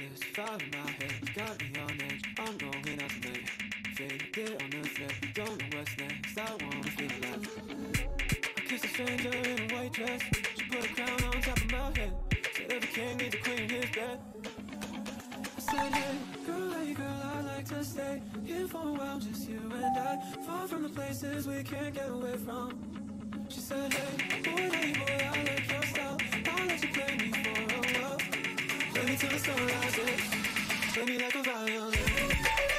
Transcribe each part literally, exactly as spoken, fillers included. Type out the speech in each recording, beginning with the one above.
this fire in my head got me on edge. I'm going out tonight. Faded on the thread. Don't know what's next. I wanna feel alive. I kissed a stranger in a white dress. She put a crown on top of my head. Said every king needs a queen in his bed. I said, hey, girl, hey, girl, I'd like to stay here for a while, just you and I. Far from the places we can't get away from. She said, hey, boy, hey, boy, I like your style. I'll let you play me for a while. Play me till the sun rises. Play me like a violin.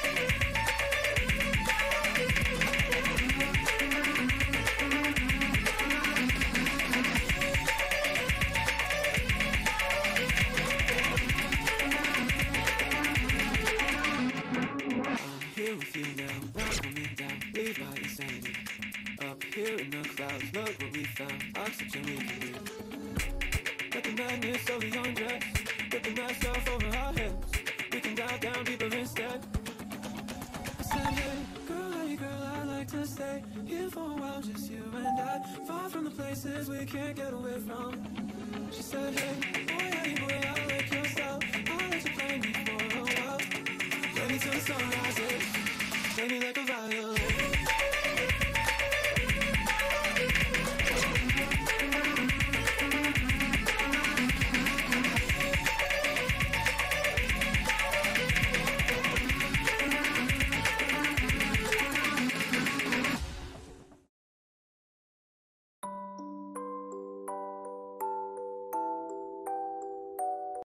Here with you now, not coming down, leave my insanity. Up here in the clouds, look what we found, oxygen we can breathe. Let the madness of the undress, rip the mask off over our heads. We can dive down deeper instead. I said, hey, girl, hey, girl, I'd like to stay here for a while, just you and I. Far from the places we can't get away from. She said, hey, boy, hey, boy, I like your style. I'll let you play me for a while. Play me till the sun rises. Play me like a violin.